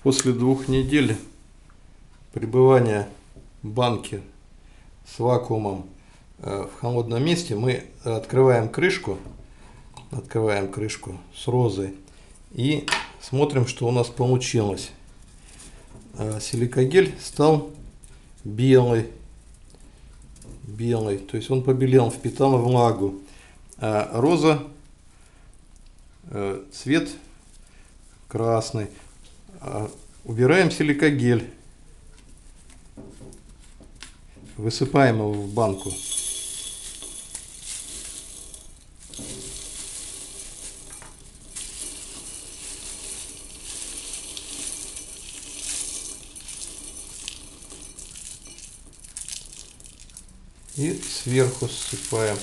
После 2 недель пребывания банки с вакуумом в холодном месте мы открываем крышку с розой и смотрим, что у нас получилось. Силикагель стал белый, то есть он побелел, впитал влагу. А роза цвет красный. Убираем силикагель, высыпаем его в банку. И сверху ссыпаем.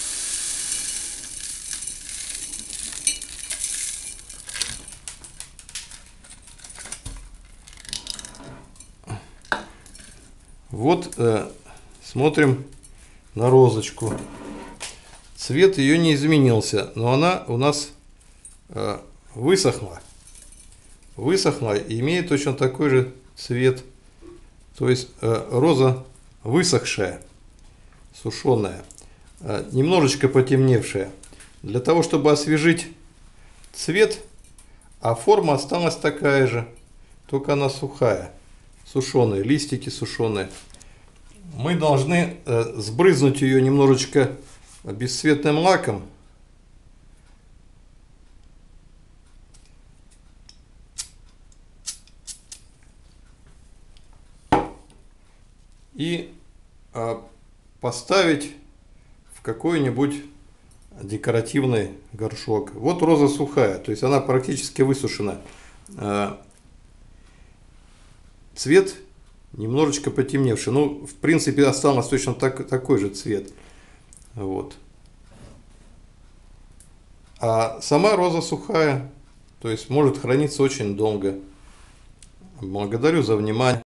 Вот смотрим на розочку. Цвет ее не изменился, но она у нас высохла и имеет точно такой же цвет. То есть роза высохшая, сушеная, немножечко потемневшая. Для того, чтобы освежить цвет, а форма осталась такая же, только она сухая, сушеная, листики сушеные. Мы должны сбрызнуть ее немножечко бесцветным лаком. И поставить в какой-нибудь декоративный горшок. Вот роза сухая, то есть она практически высушена. Цвет немножечко потемневший. Ну, в принципе, остался точно такой же цвет. Вот. А сама роза сухая, то есть может храниться очень долго. Благодарю за внимание.